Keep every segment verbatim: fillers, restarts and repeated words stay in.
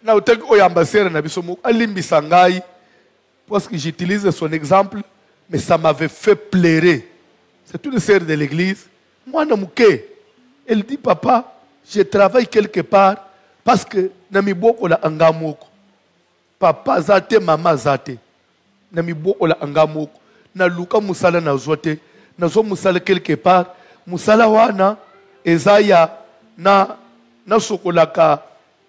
Na utek oyambasere na bisomo alimbisa ngai parce que j'utilise son exemple, mais ça m'avait fait pleurer. C'est une sœur de l'église. Moi, elle dit, papa, je travaille quelque part parce que nami boko la angamoko. Papa zate, maman zate. Nami boko la angamoko. Na luka musala na zote. Na zo musala quelque part. Musala wana ezaya na na sokolaka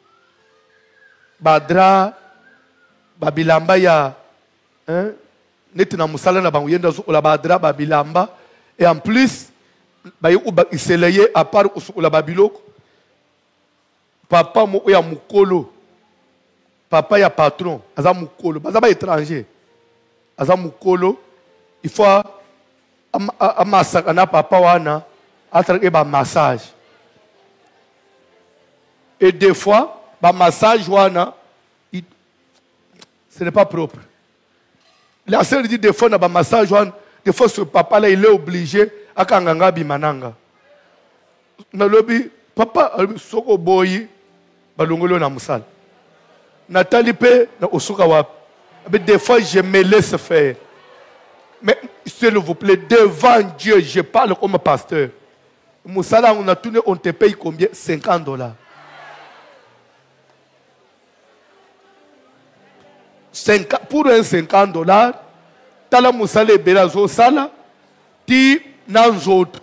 badra babilamba ya hein neti na musala na bango yenda sokola badra babilamba et en plus ba yo ba iseleye à part sokola babiloko papa mo ya mukolo papa ya patron aza mukolo baza ba étranger aza mukolo il faut amasaka na papa wana atrake ba massage et des fois ba massage wana il... ce n'est pas propre. La sœur dit des fois na ba massage wana des fois ce papa là il est obligé akanganga bimananga na lobi papa soko boyi balongolo na musala natali pe na osuka wapi mais des fois je me laisse faire. Mais s'il vous plaît, devant Dieu, je parle comme pasteur. Moussala, on a tourné, on te paye combien? cinquante dollars. Pour un cinquante dollars, tala Moussala et Belazo Sala, ti nanzot.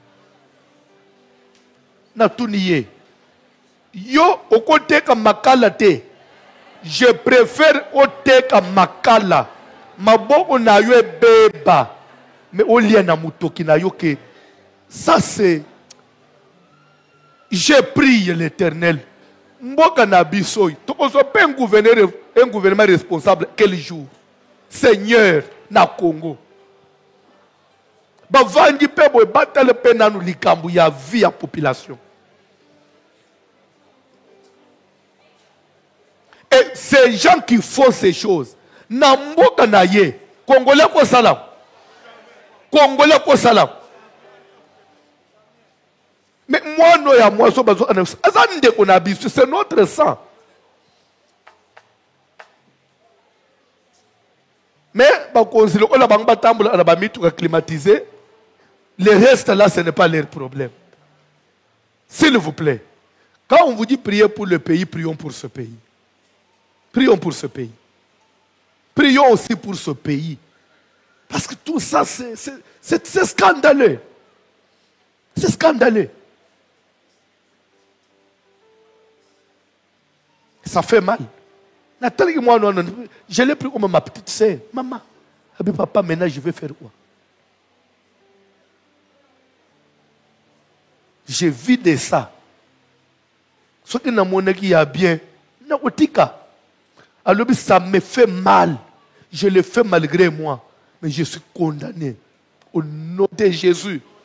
Na tourné. Yo, au côté comme makala te, je préfère au côté comme makala. Maboko na yo beba mais au lien na mutoki na yo que ça c'est j'ai prié l'Éternel mboka na bisoy to ko pas un gouverneur un gouvernement responsable quel jour Seigneur na Congo ba vangi pe bo batale pe nanu likambu ya vie ya population et ces gens qui font ces choses na mboka na ye Congolais ko salam Congolais ko salam mais moi no ya moi so bazo azande ko na bisu c'est notre sang mais ba konzile ko la banga tambula na ba mitu ka climatiser le reste là ce n'est pas leur problème. S'il vous plaît, quand on vous dit prier pour le pays, prions pour ce pays. Prions pour ce pays. Prions aussi pour ce pays. Parce que tout ça, c'est scandaleux. C'est scandaleux. Ça fait mal. Nathalie, moi, non, non, je l'ai pris comme ma petite sœur. Maman, papa, maintenant, je vais faire quoi? J'ai vu de ça. Ce qui n'a mon qui a bien. Alors, ça me fait mal. Je le fais malgré moi. Mais je suis condamné. Au nom de Jésus.